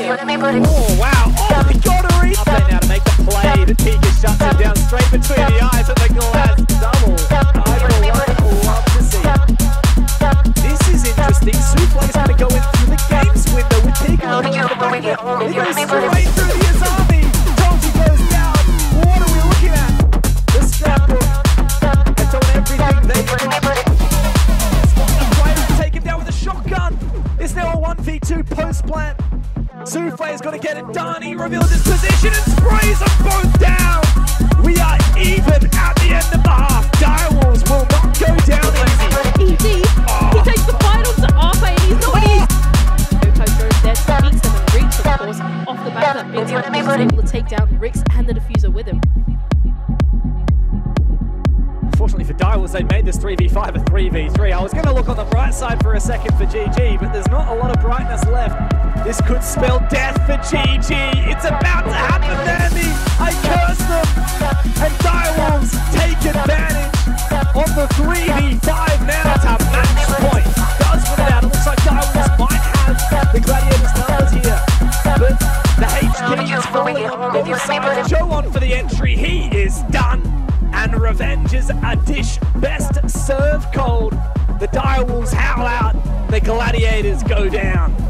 Oh, wow. Oh, he got a reach. Up there now to make the play. The Tigers shuts him down straight between the eyes at the glass double. I would love to see. This is interesting. Souffle's going to go in through the games window with Tigers. He goes straight through the Azami. Jonesy goes down. What are we looking at? The scrapbook has done everything they can. The players take him down with a shotgun. It's now a 1v2 post plant. Souffle's got to get it done. He reveals his position and sprays them both down. We are even at the end of the half. Direwolves will not go down easy. He takes the fight onto APAC and he's not easy. Coach goes there, beats them and Ricks, of course, off the back of that big time. He's able to take down Ricks and the diffuser with him. Fortunately for Direwolves, they made this 3v5 a 3v3. I was going to look on the bright side for a second for GG, but there's not a lot of brightness left. This could spell death for GG. It's about to happen, Mandy. I curse them. And Direwolves take advantage on the 3v5 now to match point. Does win it out. It looks like Direwolves might have the Gladiators numbers here. But the HP is falling on both sides. Joe on for the entry. He is done. And revenge is a dish best served cold. The Direwolves howl out. The Gladiators go down.